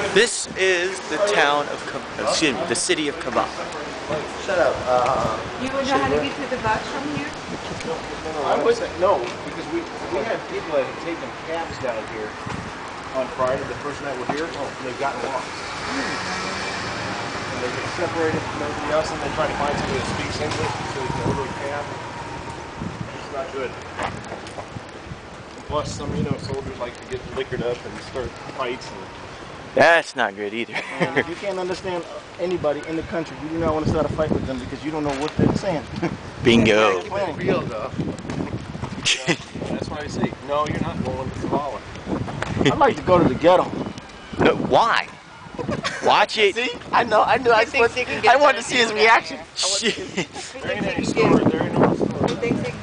This is the town of, the city of Kavalaa. Shut up. You would know how to get to the bus from here? I wasn't, no, because we had people that had taken cabs down here on Friday, the first night we're here, and they've gotten lost. And they get separated from everybody else, and they try to find somebody that speaks English so they can order a cab. It's not good. And plus, some, soldiers like to get liquored up and start fights. That's not good either. And if you can't understand anybody in the country, you do not want to start a fight with them because you don't know what they're saying. Bingo. Real though. That's why I say, no, you're not going to Kavalaa. I'd like to go to the ghetto. Why? Watch it. See? I know. I wanted to see his reaction. Shit. There ain't any store. There ain't no store.